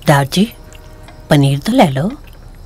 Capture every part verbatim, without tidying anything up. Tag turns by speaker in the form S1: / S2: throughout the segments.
S1: दादी पनीर तो ले लो।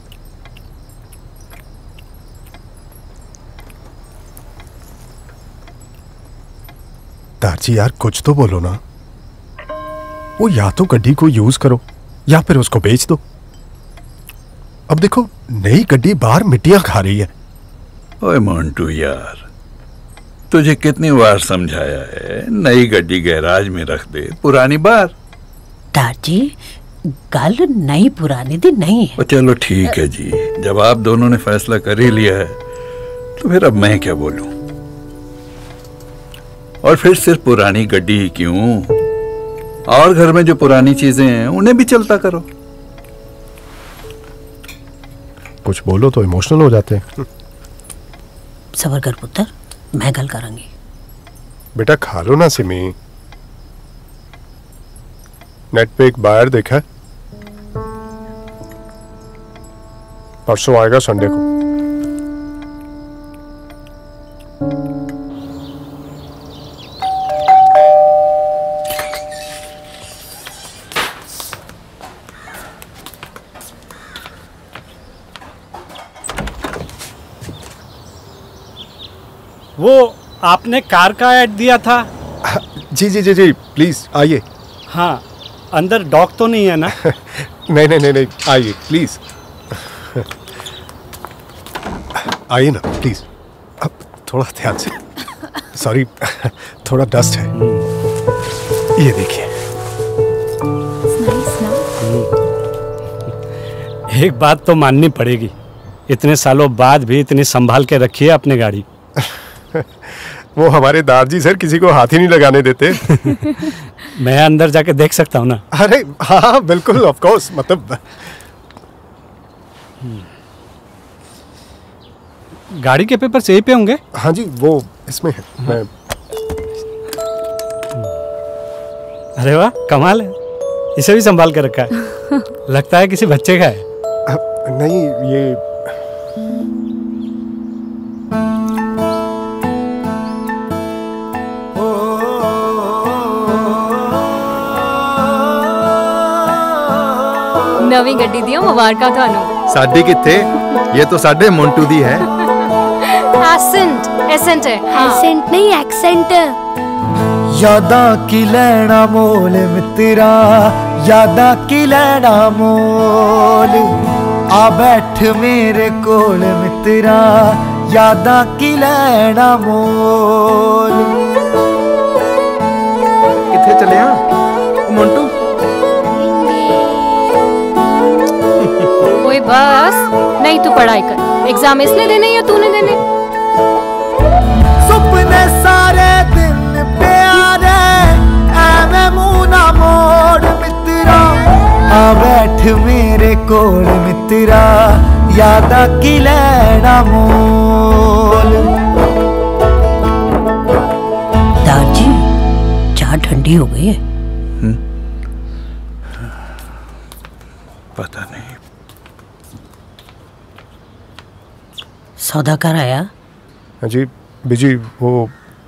S2: दादी यार कुछ तो बोलो ना। वो या तो गड्डी को यूज करो या फिर उसको बेच दो। अब देखो नई गड्डी बाहर मिट्टियां खा रही है।
S3: ओए मोंटू यार, तुझे कितनी बार समझाया है नई गड्डी गैराज में रख दे, पुरानी बाहर।
S1: दादी गल नई पुरानी दी नहीं है।
S3: चलो ठीक है जी, जब आप दोनों ने फैसला कर ही लिया है तो फिर अब मैं क्या बोलूं। और फिर सिर्फ पुरानी गड्डी ही क्यों, और घर में जो पुरानी चीजें हैं उन्हें भी चलता करो।
S2: कुछ बोलो तो इमोशनल हो जाते हैं।
S1: सबर कर पुत्र, मैं गल करूंगी।
S2: बेटा खा लो ना सिमी। नेट पे एक बायर देखा है, परसों आएगा संडे को।
S4: वो आपने कार का ऐड दिया था?
S2: जी जी जी जी प्लीज आइए।
S4: हाँ, अंदर डॉग तो नहीं है ना?
S2: नहीं नहीं नहीं नहीं आइए प्लीज, आइए ना प्लीज। अब थोड़ा ध्यान से, सॉरी थोड़ा डस्ट है। ये देखिए।
S4: एक बात तो माननी पड़ेगी, इतने सालों बाद भी इतनी संभाल के रखी है अपनी गाड़ी।
S2: वो हमारे दादाजी सर किसी को हाथ ही नहीं लगाने देते।
S4: मैं अंदर जाके देख सकता हूँ ना?
S2: अरे हाँ बिल्कुल ऑफ कोर्स, मतलब
S4: गाड़ी के पेपर यहीं पे होंगे?
S2: हाँ जी वो इसमें है। हाँ। मैं...
S4: अरे वाह कमाल है, इसे भी संभाल के रखा है। लगता है किसी बच्चे का है।
S2: आ, नहीं ये
S5: नवी गड्डी दियो मुबारका थानू।
S6: साडी किथे, ये तो साडे मोंटू दी है।
S5: एसेंट एसेंट है।
S7: एसेंट नहीं एक्सेंट।
S8: यादा की लैना मोल मित्रा, यादा की लैना मोल, आ बैठ मेरे कोल मित्रा, यादा की लैना मोल।
S6: किथे चले हाँ मोंटू?
S5: ओए बस, नहीं तू पढ़ाई कर, एग्जाम इसने देने या तूने देने?
S8: सुपने सारे दिन प्यारे, ऐवे मुंह ना मोड़ मित्रा, आ बैठ मेरे कोल मित्रा, यादा की लैना मोल।
S1: दादी चाय ठंडी हो गई है।
S3: हुँ? पता नहीं।
S1: सौदा कर आया?
S2: हाँ जी बिजी वो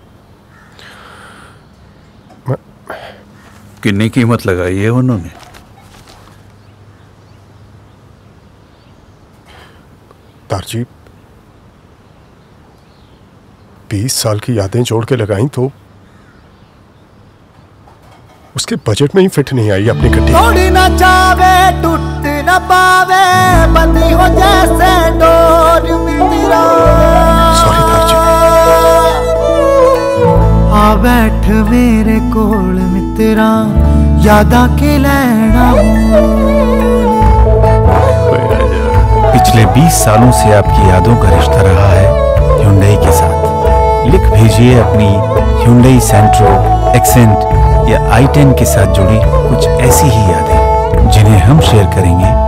S3: कितनी कीमत लगाई है उन्होंने?
S2: दारजी बीस साल की यादें जोड़ के लगाई तो उसके बजट में ही फिट नहीं आई अपनी गड्डी।
S8: तोड़ ना चावे टूट ना पावे, बंदी हो जैसे डोर मित्रा।
S2: सॉरी दारजी।
S8: आ बैठ मेरे कोल मित्रा, यादा के लैना मोल।
S9: पिछले बीस सालों से आपकी यादों का रिश्ता रहा है Hyundai के साथ। लिख भेजिए अपनी Hyundai सेंट्रो, एक्सेंट या आई टेन के साथ जुड़ी कुछ ऐसी ही यादें जिन्हें हम शेयर करेंगे